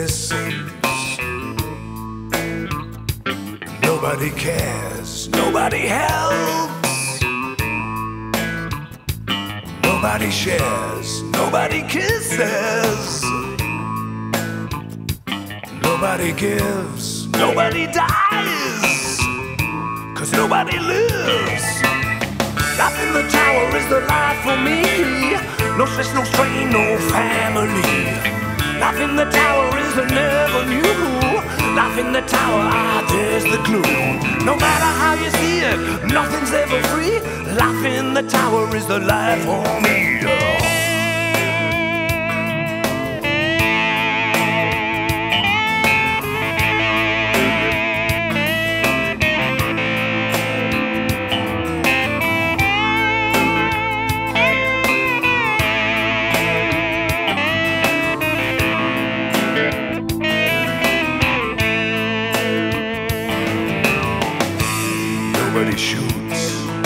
listens. Nobody cares, nobody helps. Nobody shares, nobody kisses. Nobody gives, nobody dies, 'cause nobody lives. Life in the tower is the life for me. No stress, no strain, no family. Life in the tower is the never new. Life in the tower, there's the clue. No matter how you see it, nothing's ever free. Life in the tower is the life for me. Nobody shoots,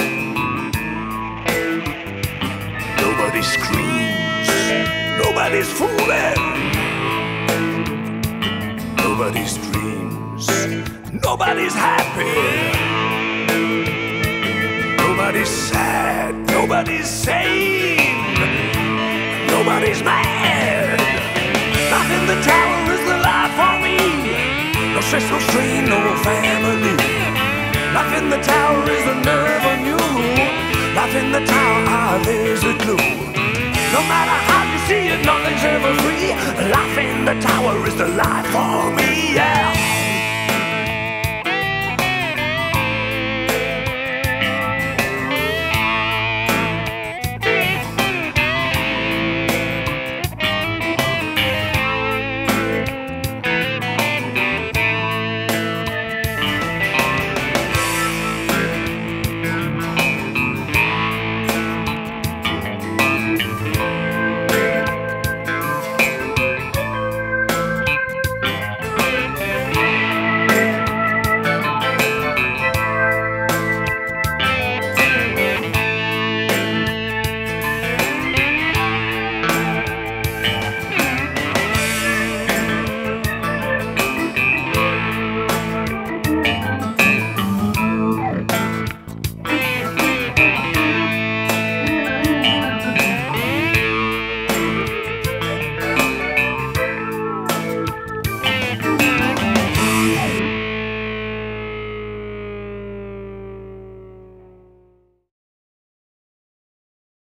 nobody screams, nobody's fooling, nobody's dreams, nobody's happy, nobody's sad, nobody's sane, nobody's mad. Life in the tower is the life for me. No stress, no strain, no family. Life in the tower is the never new. Life in the tower, there's a clue. No matter how you see it, nothing's ever free. Life in the tower is the life for me. Yeah.